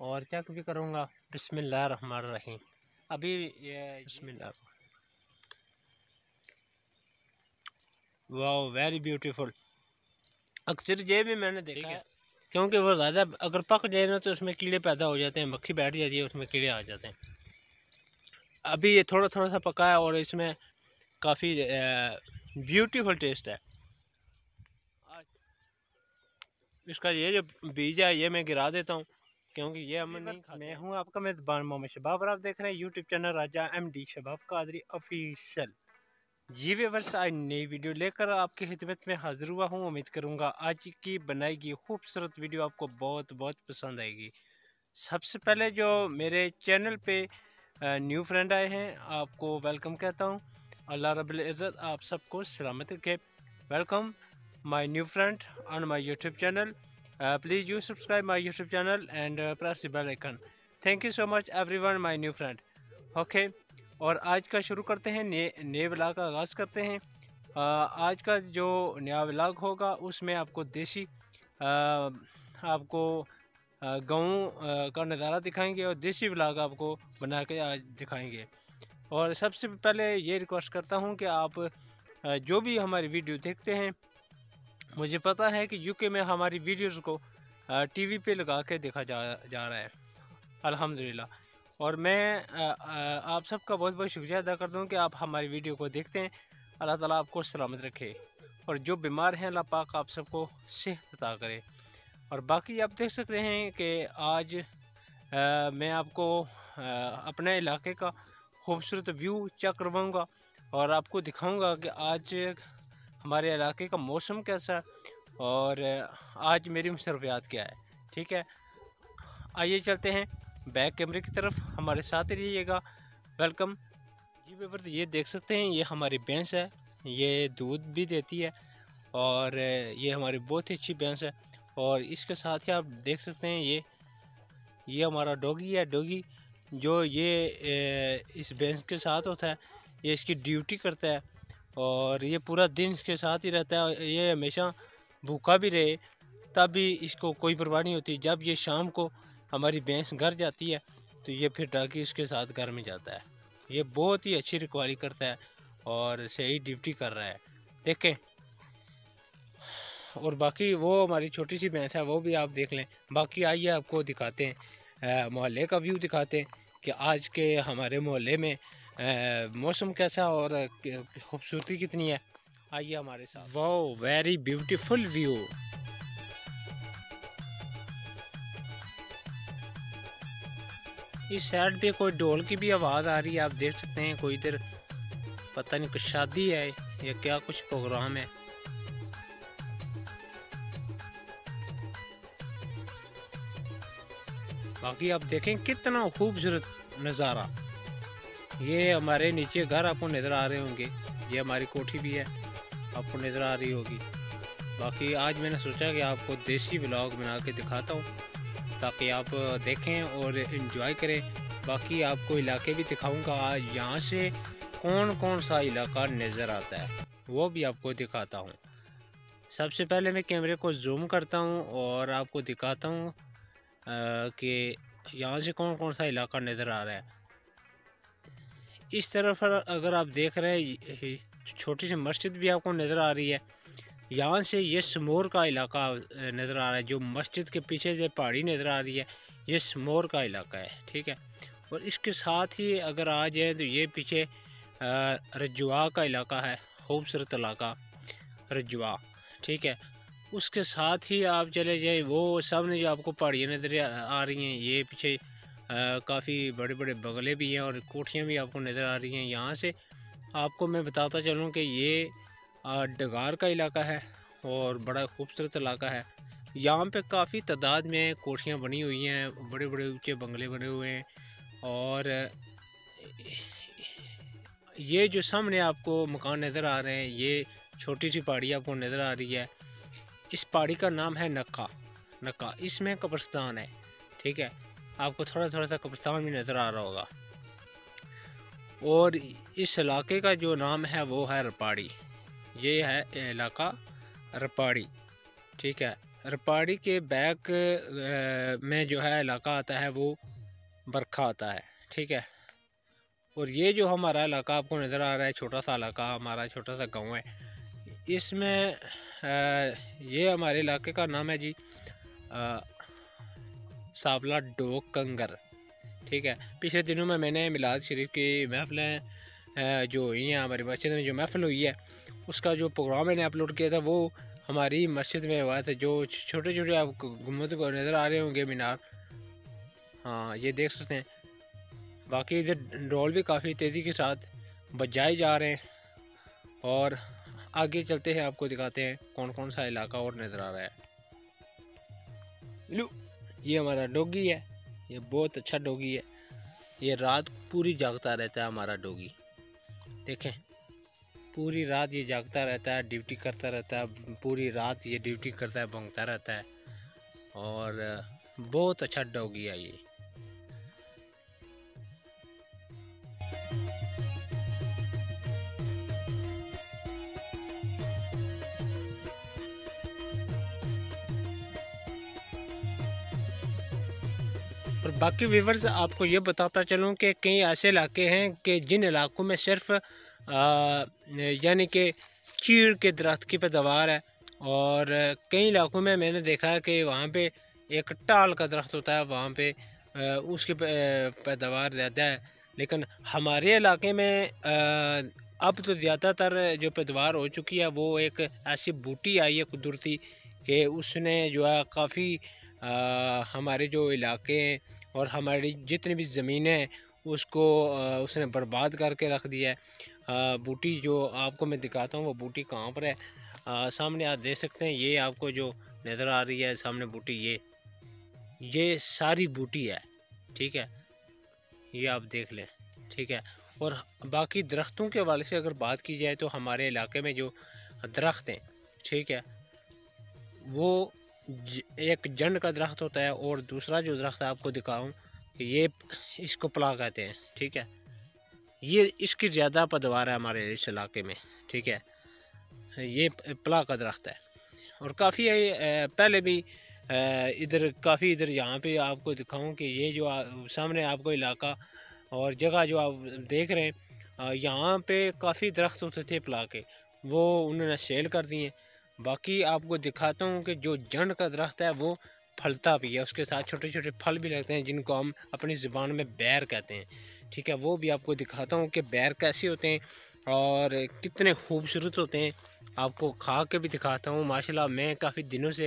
और चेक भी करूँगा। बिस्मिल्लाहिर्रहमानिर्रहीम। अभी ये बिस्मिल्लाह। वाह, वेरी ब्यूटीफुल। अक्सर ये भी मैंने देखा है, क्योंकि वो ज़्यादा अगर पक जाए ना तो उसमें कीड़े पैदा हो जाते हैं, मक्खी बैठ जाती है, उसमें कीड़े आ जाते हैं। अभी ये थोड़ा थोड़ा सा पका है और इसमें काफ़ी ब्यूटीफुल टेस्ट है। इसका ये जो बीज है ये मैं गिरा देता हूँ, क्योंकि ये हम नहीं खाते। मैं हूँ आपका मेज़बान मोहम्मद शबाब और आप देख रहे हैं यूट्यूब चैनल राजा MD शबाब कादरी ऑफिशियल। जी व्यूअर्स, आज नई वीडियो लेकर आपकी खिदमत में हाजिर हुआ हूँ। उम्मीद करूँगा आज की बनाई गई खूबसूरत वीडियो आपको बहुत बहुत पसंद आएगी। सबसे पहले जो मेरे चैनल पे न्यू फ्रेंड आए हैं, आपको वेलकम कहता हूँ। अल्लाह रब्बुल इज़्ज़त आप सबको सलामत रखे। Welcome my new friend on my YouTube channel. Please you subscribe my YouTube channel and press the bell icon. Thank you so much everyone my new friend. Okay, और आज का शुरू करते हैं, नए व्लॉग का आगाज़ करते हैं। आज का जो नया व्लॉग होगा उसमें आपको देसी आपको गाँव का नज़ारा दिखाएंगे और देसी व्लॉग आपको बना के आज दिखाएंगे। और सबसे पहले ये रिक्वेस्ट करता हूँ कि आप जो भी हमारी वीडियो देखते हैं, मुझे पता है कि यूके में हमारी वीडियोज़ को टीवी पे लगा के देखा जा रहा है, अल्हम्दुलिल्लाह। और मैं आप सबका बहुत बहुत शुक्रिया अदा करता हूँ कि आप हमारी वीडियो को देखते हैं। अल्लाह ताला आपको सलामत रखे और जो बीमार हैं अल्लाह पाक आप सबको सेहत अता करे। और बाकी आप देख सकते हैं कि आज मैं आपको अपने इलाके का खूबसूरत व्यू चेक करवाऊँगा और आपको दिखाऊँगा कि आज हमारे इलाके का मौसम कैसा है और आज मेरी मसरूफियात क्या है। ठीक है, आइए चलते हैं बैक कैमरे की तरफ, हमारे साथ रहिएगा। वेलकम जी व्यूअर्स, ये देख सकते हैं ये हमारी भैंस है, ये दूध भी देती है और ये हमारी बहुत ही अच्छी भैंस है। और इसके साथ ही आप देख सकते हैं ये हमारा डॉगी है। डॉगी जो ये इस भैंस के साथ होता है, ये इसकी ड्यूटी करता है और ये पूरा दिन इसके साथ ही रहता है। ये हमेशा भूखा भी रहे तब भी इसको कोई परवाह नहीं होती। जब ये शाम को हमारी भैंस घर जाती है तो ये फिर डॉगी इसके साथ घर में जाता है। ये बहुत ही अच्छी रखवाली करता है और सही ड्यूटी कर रहा है, देखें। और बाकी वो हमारी छोटी सी भैंस है, वो भी आप देख लें। बाकी आइए आपको दिखाते हैं, मोहल्ले का व्यू दिखाते हैं कि आज के हमारे मोहल्ले में मौसम कैसा और खूबसूरती कितनी है। आइए हमारे साथ। Wow, very beautiful view. इस साइड पे कोई ढोल की भी आवाज़ आ रही है, आप देख सकते हैं। कोई इधर पता नहीं कुछ शादी है या क्या कुछ प्रोग्राम है। बाकी आप देखें कितना खूबसूरत नज़ारा। ये हमारे नीचे घर आपको नज़र आ रहे होंगे, ये हमारी कोठी भी है, आपको नज़र आ रही होगी। बाकी आज मैंने सोचा कि आपको देसी व्लॉग बना के दिखाता हूँ ताकि आप देखें और इन्जॉय करें। बाकी आपको इलाके भी दिखाऊंगा, आज यहाँ से कौन कौन सा इलाका नज़र आता है वो भी आपको दिखाता हूँ। सबसे पहले मैं कैमरे को जूम करता हूँ और आपको दिखाता हूँ कि यहाँ से कौन कौन सा इलाका नज़र आ रहा है। इस तरफ अगर आप देख रहे हैं छोटी सी मस्जिद भी आपको नज़र आ रही है। यहाँ से ये समोर का इलाका नज़र आ रहा है, जो मस्जिद के पीछे से पहाड़ी नज़र आ रही है, ये समोर का इलाका है। ठीक है, और इसके साथ ही अगर आ जाए तो ये पीछे रजुआ का इलाका है, खूबसूरत इलाका रजुआ। ठीक है, उसके साथ ही आप चले जाए वो सामने जो आपको पहाड़ियाँ नज़र आ रही हैं, ये पीछे काफ़ी बड़े बड़े बगले भी हैं और कोठियाँ भी आपको नज़र आ रही हैं। यहाँ से आपको मैं बताता चलूँ कि ये डगार का इलाका है और बड़ा खूबसूरत इलाका है। यहाँ पे काफ़ी तादाद में कोठियाँ बनी हुई हैं, बड़े बड़े ऊंचे बंगले बने हुए हैं। और ये जो सामने आपको मकान नज़र आ रहे हैं, ये छोटी सी पहाड़ी आपको नज़र आ रही है। इस पहाड़ी का नाम है नक्का। इसमें कब्रिस्तान है। ठीक है, आपको थोड़ा थोड़ा सा कब्रिस्तान भी नज़र आ रहा होगा। और इस इलाके का जो नाम है वो है रपाड़ी। ये है इलाका रपाड़ी। ठीक है, रपाड़ी के बैक में जो है इलाका आता है वो बरखा आता है, ठीक है। और ये जो हमारा इलाका आपको नज़र आ रहा है, छोटा सा इलाका, हमारा छोटा सा गांव है, इसमें ये हमारे इलाके का नाम है जी सावला डोक कंगर, ठीक है। पिछले दिनों में मैंने मिलाद शरीफ की महफिलें जो हुई हैं, हमारी मस्जिद में जो महफिल हुई है उसका जो प्रोग्राम मैंने अपलोड किया था वो हमारी मस्जिद में हुआ था। जो छोटे छोटे आप गुम्बद को नज़र आ रहे होंगे मीनार, हाँ ये देख सकते हैं। बाकी इधर ढोल भी काफ़ी तेज़ी के साथ बजाए जा रहे हैं। और आगे चलते हैं, आपको दिखाते हैं कौन कौन सा इलाका और नज़र आ रहा है। लो, ये हमारा डॉगी है, ये बहुत अच्छा डॉगी है। ये रात पूरी जागता रहता है हमारा डॉगी, देखें पूरी रात ये जागता रहता है, ड्यूटी करता रहता है, पूरी रात ये ड्यूटी करता है, भौंकता रहता है। और बहुत अच्छा डॉगी है ये। और बाकी व्यूवर्स आपको ये बताता चलूँ कि कई ऐसे इलाके हैं कि जिन इलाकों में सिर्फ यानी कि चीड़ के दरख्त की पैदावार है। और कई इलाकों में मैंने देखा है कि वहाँ पे एक टाल का दरख्त होता है, वहाँ पे उसकी पैदावार ज़्यादा है। लेकिन हमारे इलाके में अब तो ज़्यादातर जो पैदावार हो चुकी है वो एक ऐसी बूटी आई है कुदरती कि उसने जो है काफ़ी हमारे जो इलाके हैं और हमारी जितनी भी ज़मीनें हैं उसको उसने बर्बाद करके रख दिया है। बूटी जो आपको मैं दिखाता हूँ वो बूटी कहाँ पर है, सामने आप देख सकते हैं। ये आपको जो नज़र आ रही है सामने बूटी, ये सारी बूटी है, ठीक है, ये आप देख लें, ठीक है। और बाकी दरख्तों के हवाले से अगर बात की जाए तो हमारे इलाके में जो दरख्त हैं, ठीक है, वो एक जंड का दरख्त होता है और दूसरा जो दरख्त आपको दिखाऊं ये इसको पला कहते हैं, ठीक है। ये इसकी ज़्यादा पैदावार है हमारे इस इलाके में, ठीक है। ये पला का दरख्त है और काफ़ी पहले भी इधर काफ़ी इधर यहाँ पे आपको दिखाऊं कि ये जो सामने आपको इलाका और जगह जो आप देख रहे हैं यहाँ पे काफ़ी दरख्त होते थे पला के, वो उन्होंने सेल कर दिए। बाकी आपको दिखाता हूँ कि जो जंड का दरख्त है वो फलता भी है, उसके साथ छोटे छोटे फल भी लगते हैं जिनको हम अपनी ज़ुबान में बैर कहते हैं, ठीक है। वो भी आपको दिखाता हूँ कि बैर कैसे होते हैं और कितने खूबसूरत होते हैं। आपको खा के भी दिखाता हूँ। माशाल्लाह मैं काफ़ी दिनों से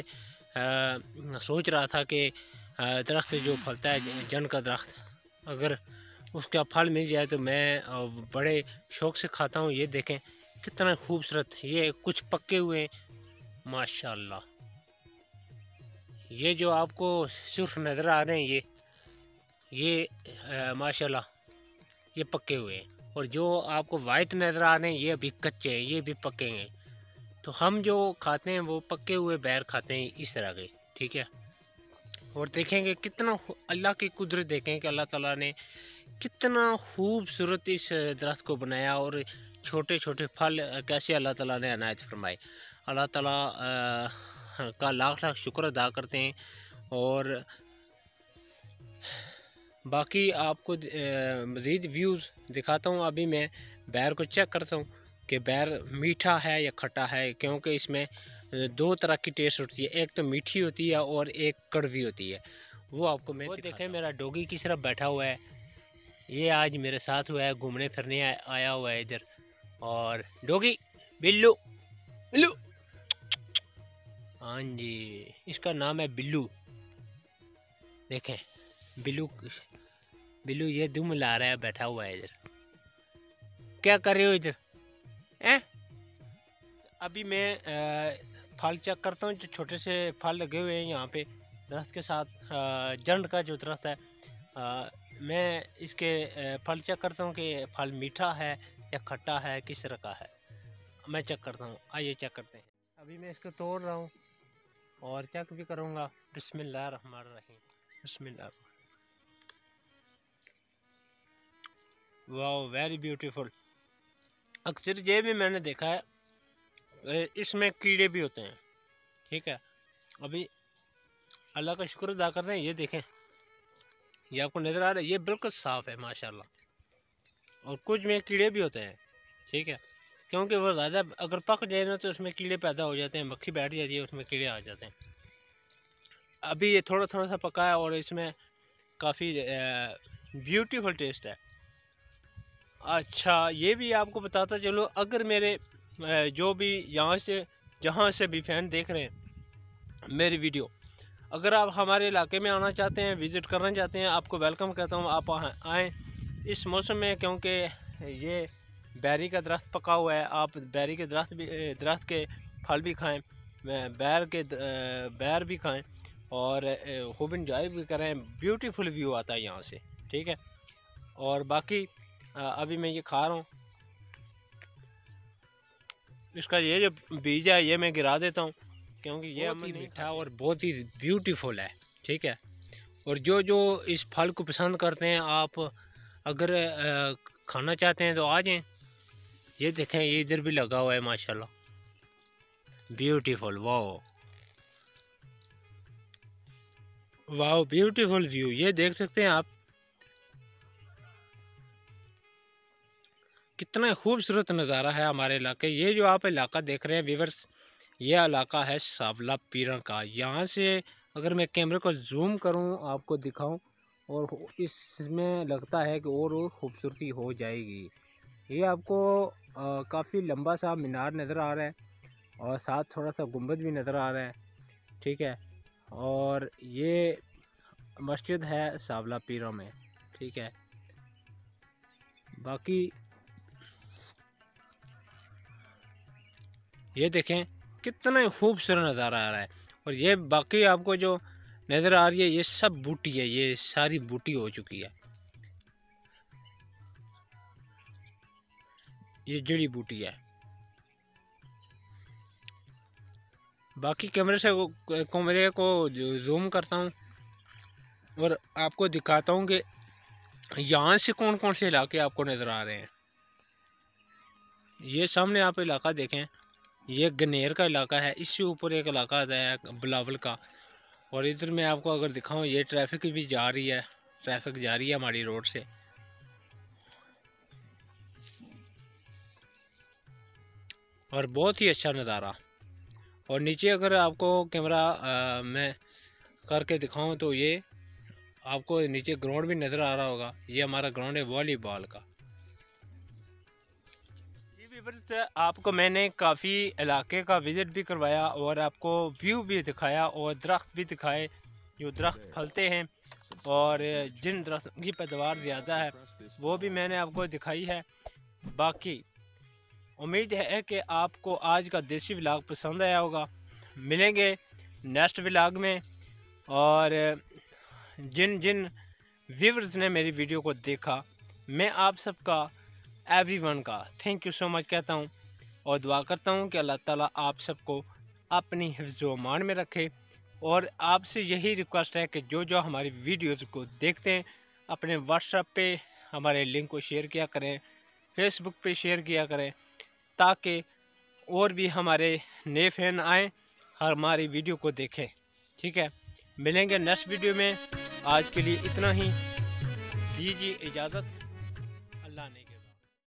सोच रहा था कि दरख्त जो फलता है जंड का दरख्त, अगर उसका फल मिल जाए तो मैं बड़े शौक़ से खाता हूँ। ये देखें कितना खूबसूरत, ये कुछ पके हुए माशाल्लाह। ये जो आपको सुर्ख नज़र आ रहे हैं ये माशाल्लाह ये पके हुए हैं। और जो आपको वाइट नज़र आ रहे हैं ये अभी कच्चे हैं, ये भी पकेंगे। तो हम जो खाते हैं वो पके हुए बैर खाते हैं इस तरह के, ठीक है। और देखेंगे कितना अल्लाह की कुदरत, देखें कि अल्लाह ताला ने कितना खूबसूरत इस दरख्त को बनाया और छोटे छोटे फल कैसे अल्लाह ताला ने अनायत फरमाए। अल्लाह ताला का लाख लाख शुक्र अदा करते हैं। और बाकी आपको मज़ीद व्यूज़ दिखाता हूँ। अभी मैं बैर को चेक करता हूँ कि बैर मीठा है या खट्टा है, क्योंकि इसमें दो तरह की टेस्ट होती है, एक तो मीठी होती है और एक कड़वी होती है। वो आपको मैं देखें मेरा डॉगी किस तरह बैठा हुआ है, ये आज मेरे साथ हुआ है, घूमने फिरने आया हुआ है इधर। और डॉगी बिल्लू बिल्लू, हाँ जी इसका नाम है बिल्लू। देखें बिल्लू बिल्लू ये दुम ला रहा है, बैठा हुआ है इधर। क्या कर रहे हो इधर हैं? अभी मैं फल चेक करता हूँ, जो छोटे से फल लगे हुए हैं यहाँ पे दरख्त के साथ। जंड का जो दरख्त है मैं इसके फल चेक करता हूँ कि फल मीठा है या खट्टा है, किस तरह का है, मैं चेक करता हूँ। आइए चेक करते हैं। अभी मैं इसको तोड़ रहा हूँ और चेक भी करूँगा। बिस्मिल्लाह रहमान रहीम, बिस्मिल्लाह। वाह वेरी ब्यूटीफुल। अक्सर ये भी मैंने देखा है इसमें कीड़े भी होते हैं, ठीक है। अभी अल्लाह का शुक्र अदा कर रहे हैं। ये देखें, ये आपको नज़र आ रहा है, ये बिल्कुल साफ़ है माशाल्लाह। और कुछ में कीड़े भी होते हैं, ठीक है, क्योंकि वो ज़्यादा अगर पक जाए ना तो उसमें कीड़े पैदा हो जाते हैं, मक्खी बैठ जाती है, उसमें कीड़े आ जाते हैं। अभी ये थोड़ा थोड़ा सा पका है और इसमें काफ़ी ब्यूटीफुल टेस्ट है। अच्छा, ये भी आपको बताता चलो, अगर मेरे जो भी यहाँ से जहाँ से भी फ़ैन देख रहे हैं मेरी वीडियो, अगर आप हमारे इलाके में आना चाहते हैं, विज़िट करना चाहते हैं, आपको वेलकम कहता हूँ। आप आएँ इस मौसम में, क्योंकि ये बैरी का दरख्त पका हुआ है। आप बैरी के दरख्त के फल भी खाएं, बैर भी खाएं और खूब इंजॉय भी करें। ब्यूटीफुल व्यू आता है यहाँ से, ठीक है। और बाकी अभी मैं ये खा रहा हूँ, इसका ये जो बीज है ये मैं गिरा देता हूँ, क्योंकि ये बहुत ही मीठा और बहुत ही ब्यूटीफुल है, ठीक है। और जो जो इस फल को पसंद करते हैं, आप अगर खाना चाहते हैं तो आ जाएं। ये देखें, ये इधर भी लगा हुआ है माशाल्लाह, beautiful. Wow wow, beautiful view, ये देख सकते हैं आप, कितना खूबसूरत नज़ारा है हमारे इलाके। ये जो आप इलाका देख रहे हैं व्यूअर्स, ये इलाका है सावला पीरा का। यहाँ से अगर मैं कैमरे को जूम करूँ, आपको दिखाऊं, और इसमें लगता है कि और खूबसूरती हो जाएगी। ये आपको काफ़ी लंबा सा मीनार नज़र आ रहा है और साथ थोड़ा सा गुंबद भी नज़र आ रहा है, ठीक है। और ये मस्जिद है सावला पीरा में, ठीक है। बाकी ये देखें कितना खूबसूरत नज़ारा आ रहा है। और ये बाकी आपको जो नज़र आ रही है, ये सब बूटी है, ये सारी बूटी हो चुकी है, ये जड़ी बूटी है। बाकी कैमरे को जूम करता हूँ और आपको दिखाता हूँ कि यहाँ से कौन कौन से इलाके आपको नज़र आ रहे हैं। ये सामने आप इलाका देखें, ये गनेर का इलाका है, इससे ऊपर एक इलाका आता है बिलावल का। और इधर मैं आपको अगर दिखाऊं, ये ट्रैफिक भी जा रही है, ट्रैफिक जा रही है हमारी रोड से। और बहुत ही अच्छा नज़ारा। और नीचे अगर आपको कैमरा मैं करके दिखाऊं तो ये आपको नीचे ग्राउंड भी नज़र आ रहा होगा। ये हमारा ग्राउंड है वॉलीबॉल का। आपको मैंने काफ़ी इलाके का विज़िट भी करवाया और आपको व्यू भी दिखाया और दरख्त भी दिखाए, जो दरख्त फलते हैं और जिन दरख्त की पैदावार ज़्यादा है वो भी मैंने आपको दिखाई है। बाकी उम्मीद है कि आपको आज का देसी व्लॉग पसंद आया होगा। मिलेंगे नेक्स्ट व्लॉग में। और जिन जिन व्यूअर्स ने मेरी वीडियो को देखा, मैं आप सबका, एवरीवन का थैंक यू सो मच कहता हूँ और दुआ करता हूँ कि अल्लाह ताला आप सबको अपनी हिफ्ज़-ओ अमान में रखे। और आपसे यही रिक्वेस्ट है कि जो जो हमारी वीडियोज़ को देखते हैं, अपने व्हाट्सएप पे हमारे लिंक को शेयर किया करें, फेसबुक पे शेयर किया करें, ताकि और भी हमारे नए फैन आएँ, हमारी वीडियो को देखें, ठीक है। मिलेंगे नेक्स्ट वीडियो में, आज के लिए इतना ही, दीजिए इजाज़त।